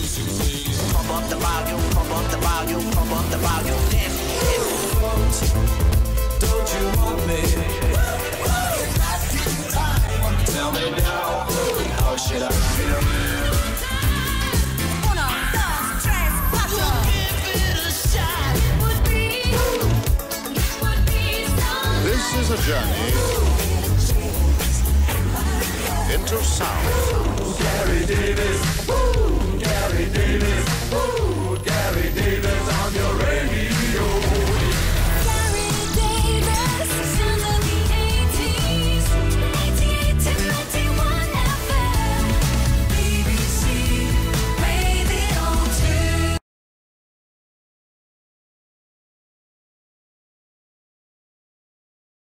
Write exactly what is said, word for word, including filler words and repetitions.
Pump up the volume, pump up the volume, pump up the volume. Yes, yes. Don't you want me? Tell me now, how should I feel? Uno, dos, tres, cuatro. Give it a shot. Would be, would be so. This is a journey into sound. Gary Davies.